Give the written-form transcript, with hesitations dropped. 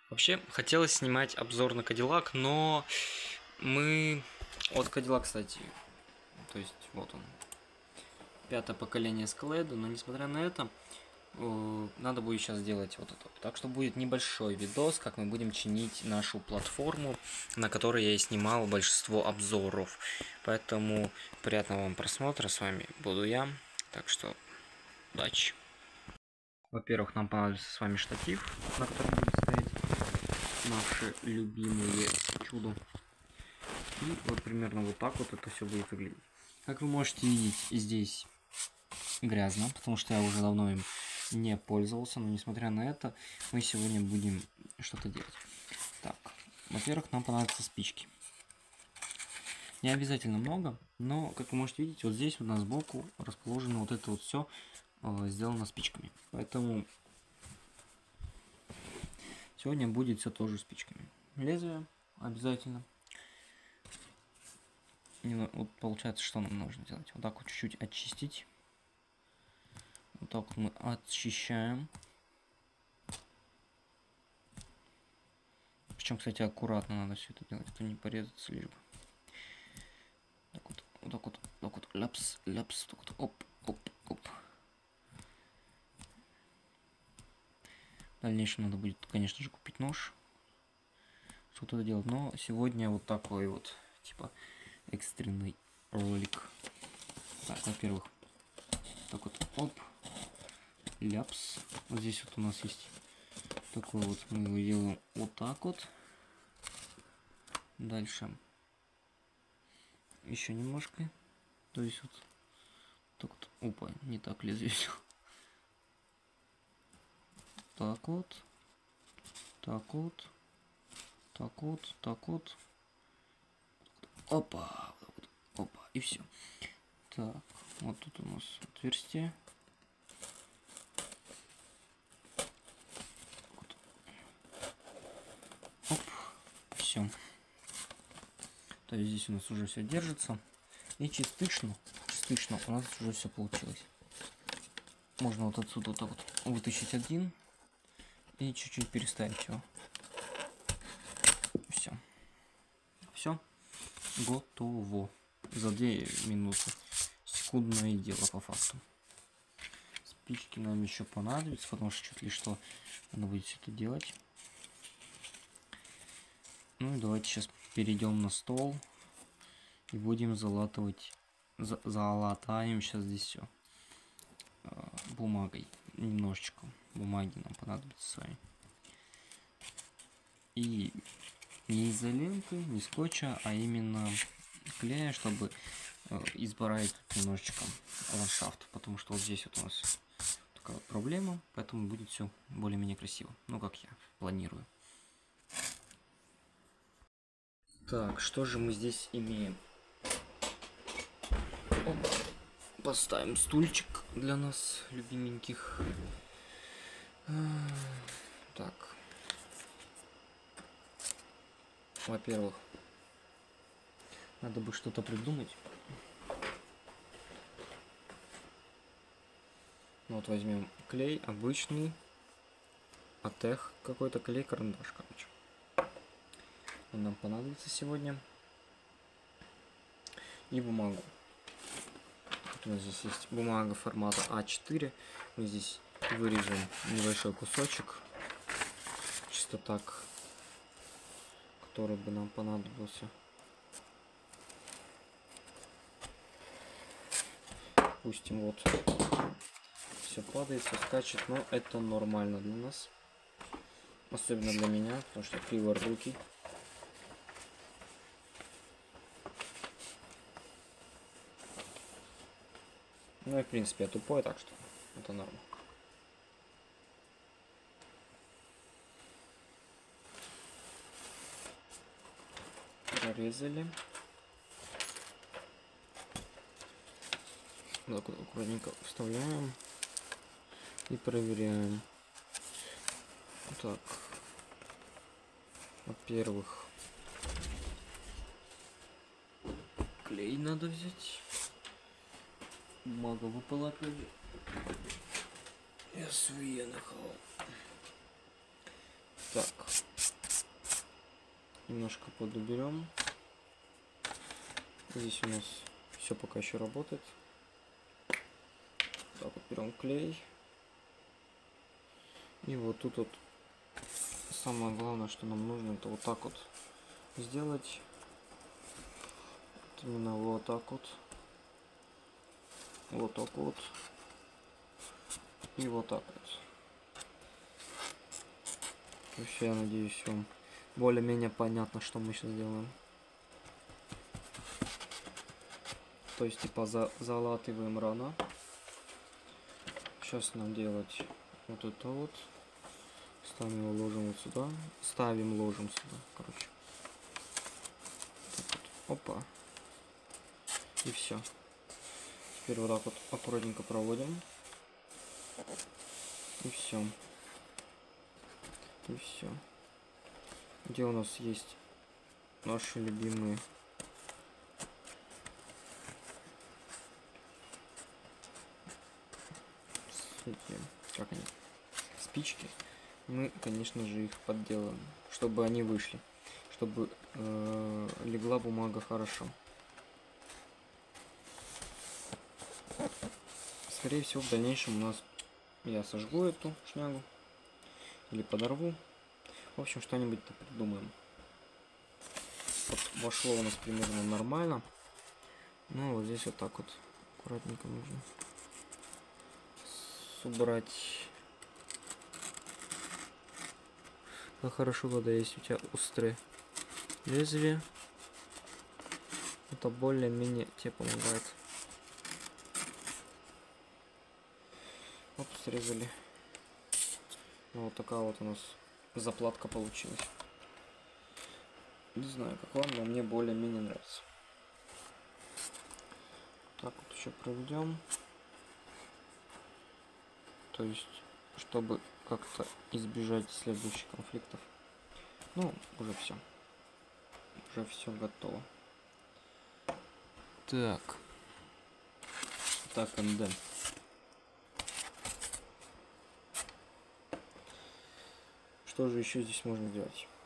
Вообще, хотелось снимать обзор на Кадиллак, но мы... Вот Кадиллак, кстати, то есть вот он. 5-е поколение Escalade, но несмотря на это, надо будет сейчас сделать вот это. Так что будет небольшой видос, как мы будем чинить нашу платформу, на которой я и снимал большинство обзоров. Поэтому приятного вам просмотра, с вами буду я. Так что удачи. Во-первых, нам понадобится с вами штатив, на котором будет стоять наши любимые чудо. И вот примерно вот так вот это все будет выглядеть. Как вы можете видеть, здесь грязно, потому что я уже давно им не пользовался, но несмотря на это, мы сегодня будем что-то делать. Так, во-первых, нам понадобятся спички. Не обязательно много, но, как вы можете видеть, вот здесь у нас сбоку расположено вот это вот все сделано спичками. Поэтому сегодня будет все тоже спичками. Лезвие обязательно. Вот получается, что нам нужно делать. Вот так вот чуть-чуть очистить. Вот так вот мы очищаем. Причем, кстати, аккуратно надо все это делать, а то не порезаться лишь бы. Так вот, вот так вот, так вот, ляпс, ляпс, так вот, оп, оп, оп. В дальнейшем надо будет, конечно же, купить нож, что-то это делать. Но сегодня вот такой вот, типа, экстренный ролик. Так, во-первых, так вот, оп, ляпс. Вот здесь вот у нас есть такой вот, мы его делаем вот так вот. Дальше еще немножко, то есть вот так вот, опа, не так лезвие взял. Так вот, так вот, так вот, так вот, опа, вот, опа, и все. Так, вот тут у нас отверстие. Вот. Оп, все. То есть здесь у нас уже все держится. И частично у нас уже все получилось. Можно вот отсюда вот так вот вытащить один и чуть-чуть переставить его. Все. Все. Готово. За 2 минуты. Секундное дело по факту. Спички нам еще понадобятся, потому что чуть ли что надо будет все это делать. Ну и давайте сейчас перейдем на стол и будем залатывать. Залатаем сейчас здесь все бумагой. Немножечко бумаги нам понадобится с вами. И не изоленты, не скотча, а именно клея, чтобы избавить немножечко ландшафт. Потому что вот здесь вот у нас такая вот проблема, поэтому будет все более-менее красиво. Ну, как я планирую. Так, что же мы здесь имеем? Оп. Поставим стульчик для нас, любименьких. Так. Во-первых, надо бы что-то придумать. Вот возьмем клей обычный. Атех какой-то клей-карандаш, короче. Он нам понадобится сегодня. И бумагу. Вот у нас здесь есть бумага формата А4. Мы здесь вырежем небольшой кусочек. Чисто так. Который бы нам понадобился. Допустим, вот. Все падает, все скачет. Но это нормально для нас. Особенно для меня, потому что криворукий. Ну и в принципе я тупой, так что это норма. Прорезали. Так вот аккуратненько вставляем и проверяем. Так, во-первых, клей надо взять. Бумага выпала опять. Я свои нахал. Так, немножко подуберем. Здесь у нас все пока еще работает. Так вот берем клей. И вот тут вот самое главное, что нам нужно, это вот так вот сделать. Вот именно вот так вот. Вот так вот. И вот так вот. Вообще, я надеюсь, вам более-менее понятно, что мы сейчас делаем. То есть, типа, залатываем рано. Сейчас нам делать вот это вот. Ставим его, ложим вот сюда. Ставим, ложим сюда, короче. Так вот. Опа. И все. Теперь вот так вот аккуратненько проводим. И все. И все. Где у нас есть наши любимые эти, как они, спички? Мы, конечно же, их подделаем, чтобы они вышли, чтобы легла бумага хорошо. Скорее всего, в дальнейшем у нас я сожгу эту шнягу или подорву. В общем, что-нибудь-то придумаем. Вот вошло у нас примерно нормально. Ну, вот здесь вот так вот аккуратненько нужно убрать. Как хорошо, когда есть у тебя острые лезвия. Это более-менее тебе помогает. Вот срезали. Вот такая вот у нас заплатка получилась. Не знаю, как вам, но мне более-менее нравится. Так вот еще проведем. То есть, чтобы как-то избежать следующих конфликтов. Ну, уже все. Уже все готово. Так. Так, НД. Что же еще здесь можно сделать?